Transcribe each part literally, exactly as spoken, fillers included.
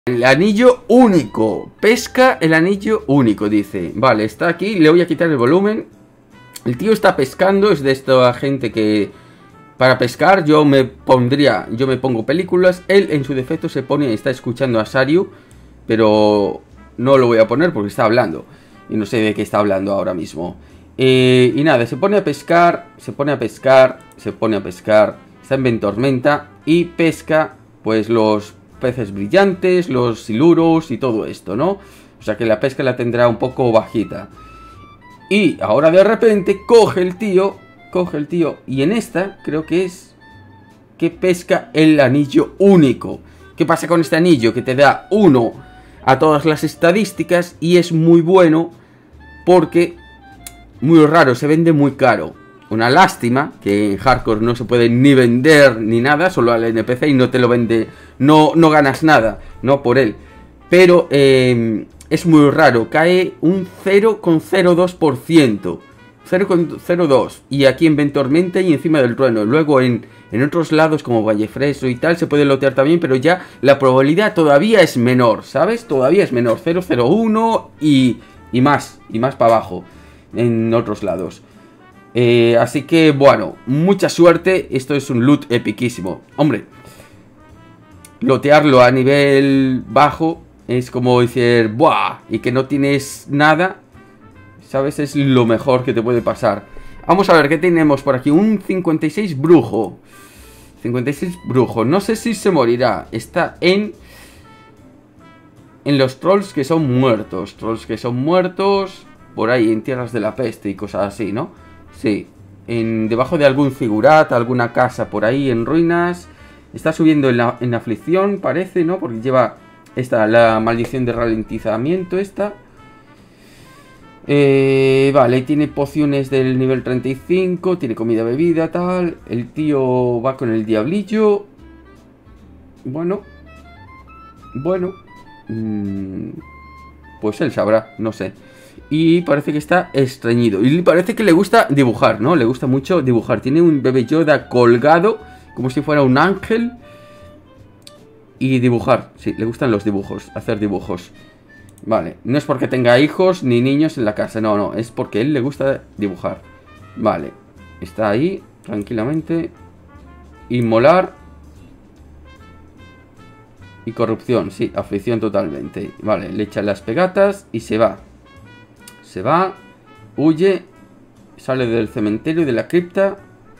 El anillo único. Pesca el anillo único, dice. Vale, está aquí. Le voy a quitar el volumen. El tío está pescando. Es de esta gente que... Para pescar yo me pondría... Yo me pongo películas. Él en su defecto se pone... Está escuchando a Sariu. Pero... No lo voy a poner porque está hablando. Y no sé de qué está hablando ahora mismo. Eh, y nada, se pone a pescar. Se pone a pescar. Se pone a pescar. Está en Ventormenta. Y pesca... Pues los... peces brillantes, los siluros y todo esto, ¿no? O sea que la pesca la tendrá un poco bajita. Y ahora de repente coge el tío, coge el tío, y en esta creo que es que pesca el anillo único. ¿Qué pasa con este anillo? Que te da uno a todas las estadísticas y es muy bueno porque muy raro, se vende muy caro. Una lástima que en Hardcore no se puede ni vender ni nada, solo al N P C y no te lo vende, no, no ganas nada, no por él. Pero eh, es muy raro, cae un cero coma cero dos por ciento, cero coma cero dos, y aquí en Ventormenta y encima del trueno. Luego en, en otros lados como Vallefreso y tal se puede lotear también, pero ya la probabilidad todavía es menor, ¿sabes? Todavía es menor, cero coma cero uno y, y más, y más para abajo en otros lados. Eh, así que, bueno, mucha suerte. Esto es un loot epiquísimo. Hombre, lotearlo a nivel bajo es como decir, ¡buah! Y que no tienes nada, ¿sabes? Es lo mejor que te puede pasar. Vamos a ver, ¿qué tenemos por aquí? Un cincuenta y seis brujo. cincuenta y seis brujo. No sé si se morirá. Está en... En los trolls que son muertos. Trolls que son muertos. Por ahí, en tierras de la peste y cosas así, ¿no? Sí, en, debajo de algún figurat, alguna casa por ahí en ruinas. Está subiendo en, la, en aflicción, parece, ¿no? Porque lleva esta, la maldición de ralentizamiento esta. Eh, vale, tiene pociones del nivel treinta y cinco, tiene comida, bebida, tal. El tío va con el diablillo. Bueno. Bueno. Mmm, pues él sabrá, no sé. Y parece que está estreñido. Y parece que le gusta dibujar, ¿no? Le gusta mucho dibujar. Tiene un bebé Yoda colgado, como si fuera un ángel. Y dibujar. Sí, le gustan los dibujos, hacer dibujos. Vale, no es porque tenga hijos ni niños en la casa. No, no, es porque a él le gusta dibujar. Vale, está ahí, tranquilamente. Inmolar. Y corrupción, sí, aflicción totalmente. Vale, le echa las pegatas y se va. Se va, huye, sale del cementerio, de la cripta,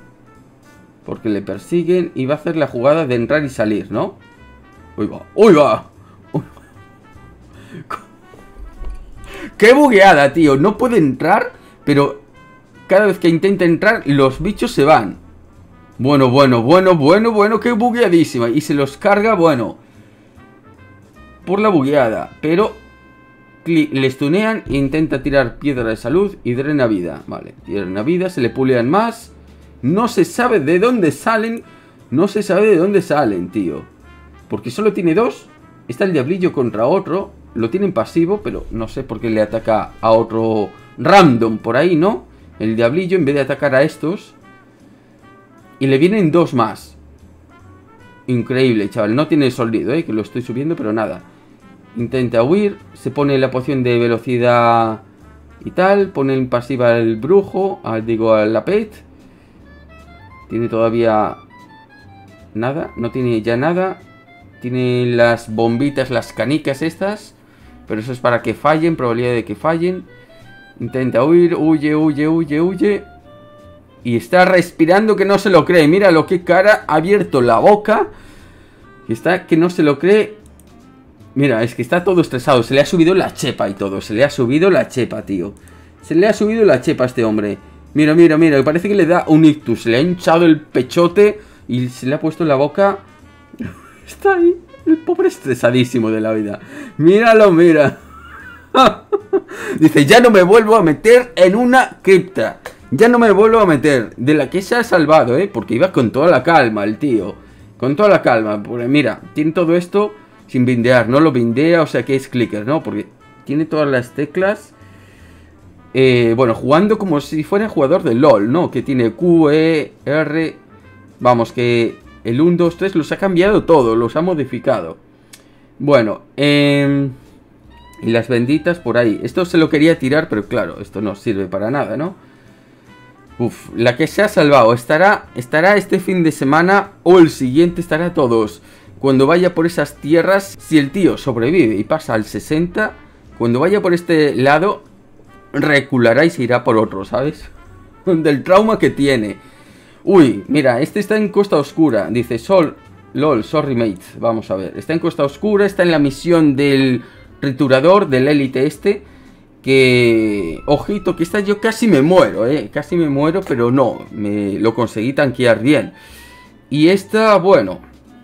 porque le persiguen y va a hacer la jugada de entrar y salir, ¿no? ¡Uy va! ¡Uy va! ¡Uy va! ¡Qué bugueada, tío! No puede entrar, pero cada vez que intenta entrar, los bichos se van. Bueno, bueno, bueno, bueno, bueno, qué bugueadísima. Y se los carga, bueno, por la bugueada, pero... Le stunean e intenta tirar piedra de salud y drena vida. Vale, drena vida, se le pulean más. No se sabe de dónde salen. No se sabe de dónde salen, tío. Porque solo tiene dos. Está el diablillo contra otro. Lo tienen pasivo, pero no sé por qué le ataca a otro random por ahí, ¿no? El diablillo en vez de atacar a estos. Y le vienen dos más. Increíble, chaval. No tiene sonido, ¿eh? Que lo estoy subiendo, pero nada. Intenta huir, se pone la poción de velocidad y tal, pone en pasiva al brujo, al, digo al Lapet. Tiene todavía nada, no tiene ya nada. Tiene las bombitas, las canicas estas, pero eso es para que fallen, probabilidad de que fallen. Intenta huir, huye, huye, huye, huye. Y está respirando que no se lo cree, mira lo que cara, ha abierto la boca. Y está que no se lo cree. Mira, es que está todo estresado. Se le ha subido la chepa y todo. Se le ha subido la chepa, tío. Se le ha subido la chepa a este hombre. Mira, mira, mira. Parece que le da un ictus. Se le ha hinchado el pechote y se le ha puesto en la boca. Está ahí. El pobre estresadísimo de la vida. Míralo, mira. Dice, ya no me vuelvo a meter en una cripta. Ya no me vuelvo a meter. De la que se ha salvado, ¿eh? Porque iba con toda la calma el tío. Con toda la calma. Porque mira, tiene todo esto... Sin bindear, no lo bindea, o sea que es clicker, ¿no? Porque tiene todas las teclas. Eh, bueno, jugando como si fuera jugador de LOL, ¿no? Que tiene Q, E, R. Vamos, que el uno, dos, tres los ha cambiado todo, los ha modificado. Bueno, eh, y las benditas por ahí. Esto se lo quería tirar, pero claro, esto no sirve para nada, ¿no? Uf, la que se ha salvado estará, estará este fin de semana o el siguiente estará todos. Cuando vaya por esas tierras, si el tío sobrevive y pasa al sesenta, cuando vaya por este lado, reculará y se irá por otro, ¿sabes? Del trauma que tiene. Uy, mira, este está en Costa Oscura. Dice, Sol, lol, sorry mate. Vamos a ver, está en Costa Oscura, está en la misión del triturador, del élite este. Que, ojito, que esta yo casi me muero, eh. Casi me muero, pero no, me lo conseguí tanquear bien. Y esta, bueno,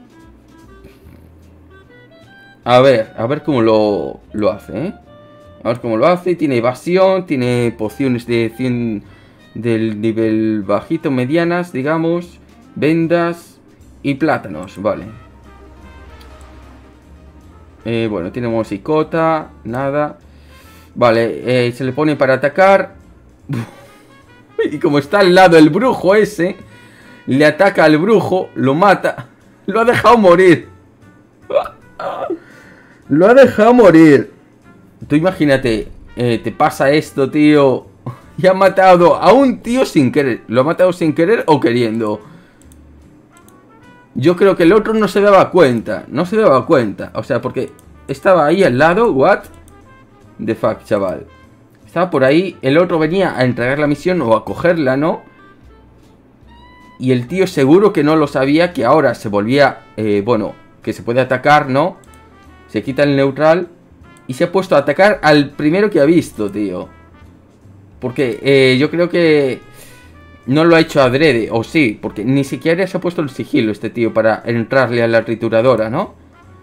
A ver, a ver cómo lo, lo hace, ¿eh? A ver cómo lo hace. Tiene evasión, tiene pociones de cien del nivel bajito, medianas, digamos. Vendas y plátanos, vale. Eh, bueno, tiene musicota, nada. Vale, eh, se le pone para atacar. Y como está al lado el brujo ese, le ataca al brujo, lo mata. Lo ha dejado morir. Lo ha dejado morir. Tú imagínate, eh, te pasa esto, tío. Y ha matado a un tío sin querer. ¿Lo ha matado sin querer o queriendo? Yo creo que el otro no se daba cuenta. No se daba cuenta. O sea, porque estaba ahí al lado. What the fuck, chaval. Estaba por ahí. El otro venía a entregar la misión o a cogerla, ¿no? Y el tío seguro que no lo sabía. Que ahora se volvía, eh, bueno, que se puede atacar, ¿no? Se quita el neutral y se ha puesto a atacar al primero que ha visto, tío. Porque eh, yo creo que no lo ha hecho adrede, o sí, porque ni siquiera se ha puesto el sigilo este tío para entrarle a la trituradora, ¿no?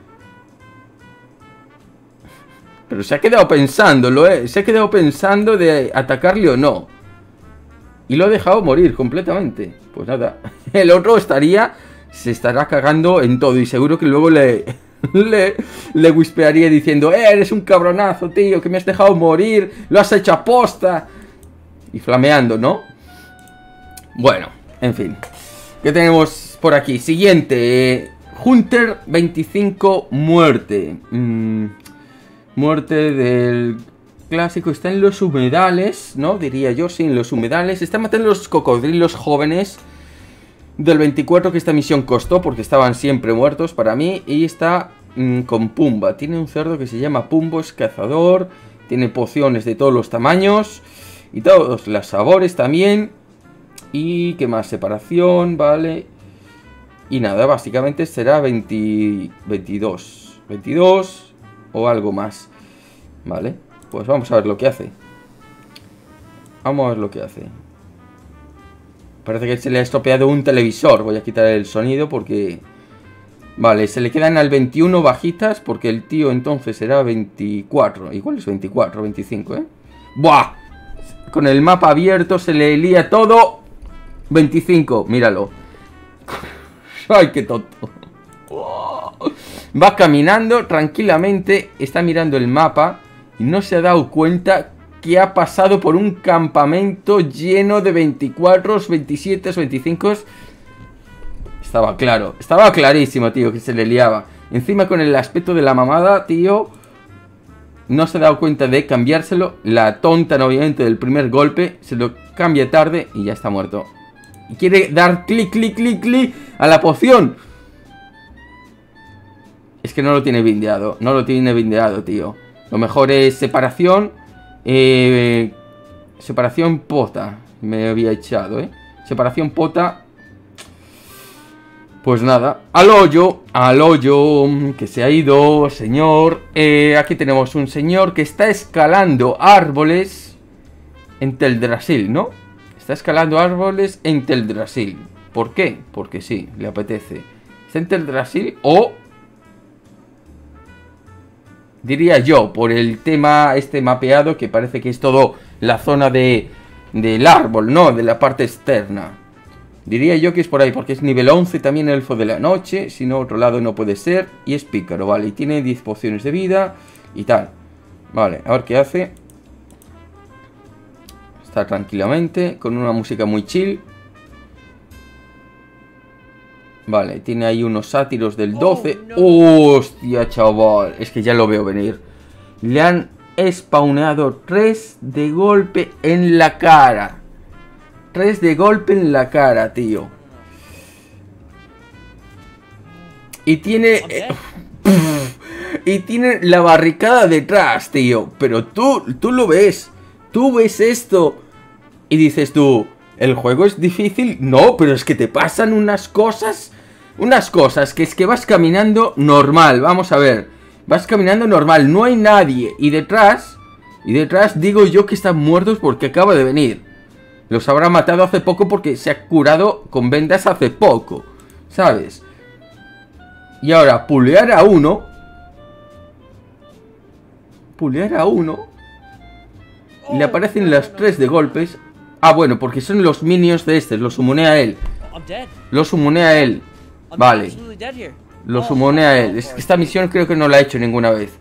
Pero se ha quedado pensándolo, ¿eh? Se ha quedado pensando de atacarle o no. Y lo ha dejado morir completamente. Pues nada, el otro estaría, se estará cagando en todo y seguro que luego le... Le, le whispearía diciendo, eh, eres un cabronazo, tío, que me has dejado morir, lo has hecho a posta. Y flameando, ¿no? Bueno, en fin. ¿Qué tenemos por aquí? Siguiente, eh, Hunter veinticinco, muerte. mm, Muerte del clásico. Está en los humedales, ¿no? Diría yo, sí, en los humedales. Está matando los cocodrilos jóvenes del veinticuatro que esta misión costó, porque estaban siempre muertos para mí. Y está mmm, con Pumba. Tiene un cerdo que se llama Pumbo, es cazador. Tiene pociones de todos los tamaños y todos los sabores también. Y qué más, separación, vale. Y nada, básicamente será veinte, veintidós veintidós o algo más. Vale, pues vamos a ver lo que hace. Vamos a ver lo que hace. Parece que se le ha estropeado un televisor. Voy a quitar el sonido porque... Vale, se le quedan al veintiuno bajitas porque el tío entonces será veinticuatro. Igual es veinticuatro, veinticinco, ¿eh? ¡Buah! Con el mapa abierto se le lía todo. veinticinco, míralo. ¡Ay, qué tonto! Va caminando tranquilamente, está mirando el mapa y no se ha dado cuenta que ha pasado por un campamento lleno de veinticuatro, veintisiete, veinticinco. Estaba claro, estaba clarísimo, tío, que se le liaba. Encima con el aspecto de la mamada, tío, no se ha dado cuenta de cambiárselo. La tonta, obviamente, del primer golpe, se lo cambia tarde y ya está muerto. Y quiere dar clic, clic, clic, clic a la poción. Es que no lo tiene bindeado, no lo tiene bindeado, tío. Lo mejor es separación. Eh, separación pota. Me había echado, eh. Separación pota. Pues nada, al hoyo, al hoyo, que se ha ido, señor. Eh, aquí tenemos un señor que está escalando árboles en Teldrassil, ¿no? Está escalando árboles en Teldrassil. ¿Por qué? Porque sí, le apetece. Está en Teldrassil o... diría yo, por el tema este mapeado, que parece que es todo la zona de del árbol, ¿no? De la parte externa. Diría yo que es por ahí, porque es nivel once también el elfo de la noche. Si no, otro lado no puede ser. Y es pícaro, vale. Y tiene diez pociones de vida y tal. Vale, a ver qué hace. Está tranquilamente, con una música muy chill. Vale, tiene ahí unos sátiros del doce. Oh, no. Hostia, chaval. Es que ya lo veo venir. Le han spawneado tres de golpe en la cara. Tres de golpe en la cara, tío. Y tiene... Eh, y tiene la barricada detrás, tío. Pero tú, tú lo ves. Tú ves esto. Y dices tú... ¿El juego es difícil? No, pero es que te pasan unas cosas... Unas cosas que es que vas caminando normal. Vamos a ver. Vas caminando normal. No hay nadie. Y detrás... Y detrás digo yo que están muertos porque acaba de venir. Los habrá matado hace poco porque se ha curado con vendas hace poco. ¿Sabes? Y ahora, pulear a uno. Pulear a uno. Y le aparecen las tres de golpes. Ah, bueno, porque son los minions de este. Los summoné a él. Los summoné a él. Vale. Los summoné a él. Es que esta misión creo que no la he hecho ninguna vez.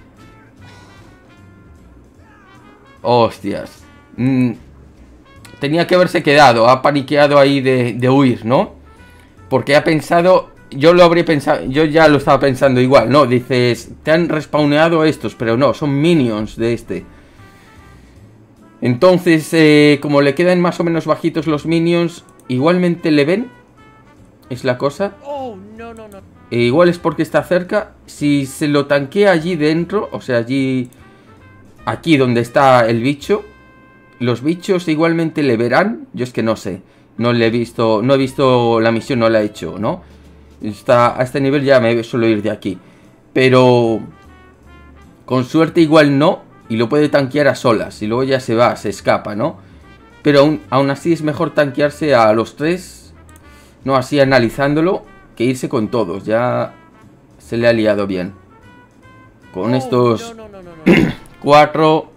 Hostias. Mm. Tenía que haberse quedado. Ha paniqueado ahí de, de huir, ¿no? Porque ha pensado... Yo lo habría pensado... Yo ya lo estaba pensando igual, ¿no? Dices... Te han respawneado estos. Pero no, son minions de este. Entonces, eh, como le quedan más o menos bajitos los minions, igualmente le ven. Es la cosa. Oh, no, no, no. E igual es porque está cerca. Si se lo tanquea allí dentro, o sea, allí... Aquí donde está el bicho, los bichos igualmente le verán. Yo es que no sé. No le he visto... No he visto la misión, no la he hecho, ¿no? Está, a este nivel ya me suelo ir de aquí. Pero... Con suerte igual no... Y lo puede tanquear a solas. Y luego ya se va, se escapa, ¿no? Pero aún, aún así es mejor tanquearse a los tres. No así analizándolo. Que irse con todos. Ya se le ha liado bien. Con oh, estos no, no, no, no, no. Cuatro.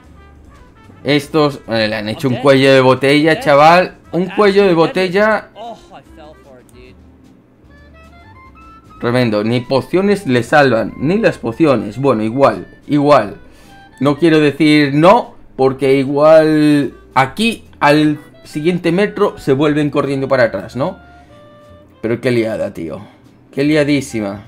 Estos eh, le han hecho un cuello de botella, chaval. Un cuello de botella. Tremendo. Ni pociones le salvan. Ni las pociones. Bueno, igual. Igual. No quiero decir no, porque igual aquí al siguiente metro se vuelven corriendo para atrás, ¿no? Pero qué liada, tío. Qué liadísima.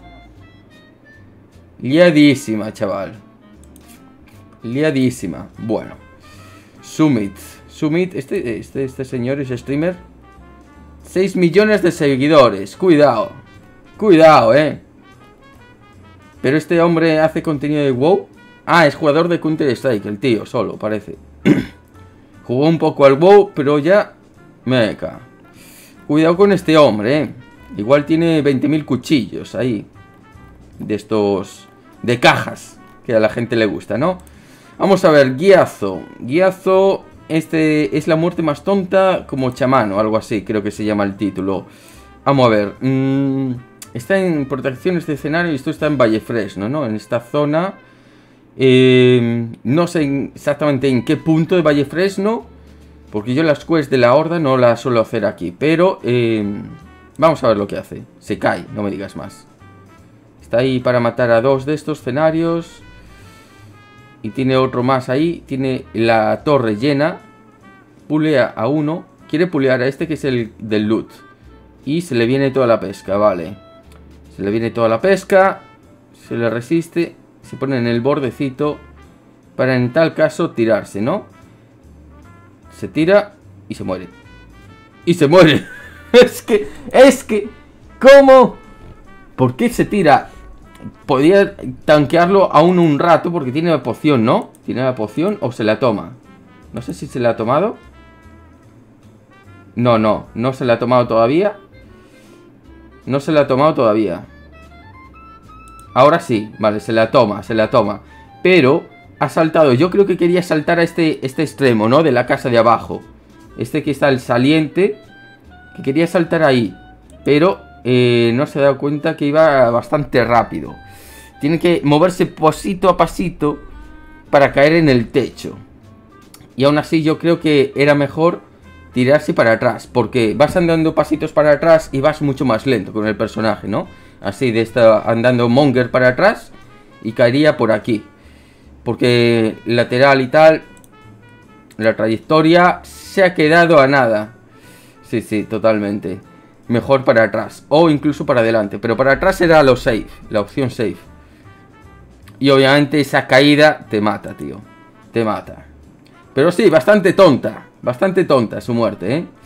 Liadísima, chaval. Liadísima. Bueno. Summit. Summit. Este, este, este señor es streamer. seis millones de seguidores. Cuidado. Cuidado, eh. Pero este hombre hace contenido de WoW. Ah, es jugador de Counter Strike, el tío, solo, parece. Jugó un poco al WoW, pero ya... Meca. Cuidado con este hombre, eh. Igual tiene veinte mil cuchillos ahí. De estos... De cajas. Que a la gente le gusta, ¿no? Vamos a ver, Guiazo. Guiazo, este es la muerte más tonta como chamán o algo así, creo que se llama el título. Vamos a ver. Mmm, está en protecciones de escenario y esto está en Vallefresno, ¿no? En esta zona... Eh, no sé exactamente en qué punto de Vallefresno, porque yo las quests de la horda no las suelo hacer aquí. Pero eh, vamos a ver lo que hace. Se cae, no me digas más. Está ahí para matar a dos de estos escenarios. Y tiene otro más ahí. Tiene la torre llena. Pulea a uno. Quiere pulear a este que es el del loot. Y se le viene toda la pesca, vale. Se le viene toda la pesca. Se le resiste. Se pone en el bordecito para en tal caso tirarse, ¿no? Se tira y se muere. Y se muere. Es que, es que, ¿cómo? ¿Por qué se tira? Podría tanquearlo aún un rato porque tiene la poción, ¿no? Tiene la poción o se la toma. No sé si se la ha tomado. No, no, no se la ha tomado todavía. No se la ha tomado todavía. Ahora sí, vale, se la toma, se la toma. Pero ha saltado, yo creo que quería saltar a este, este extremo, ¿no? De la casa de abajo. Este que está el saliente. Que quería saltar ahí. Pero eh, no se ha dado cuenta que iba bastante rápido. Tiene que moverse pasito a pasito para caer en el techo. Y aún así yo creo que era mejor tirarse para atrás. Porque vas andando pasitos para atrás y vas mucho más lento con el personaje, ¿no? Así de estar andando Monger para atrás y caería por aquí. Porque lateral y tal, la trayectoria se ha quedado a nada. Sí, sí, totalmente. mejor para atrás. O incluso para adelante. Pero para atrás era lo safe. La opción safe. Y obviamente esa caída te mata, tío. Te mata. Pero sí, bastante tonta. Bastante tonta su muerte, ¿eh?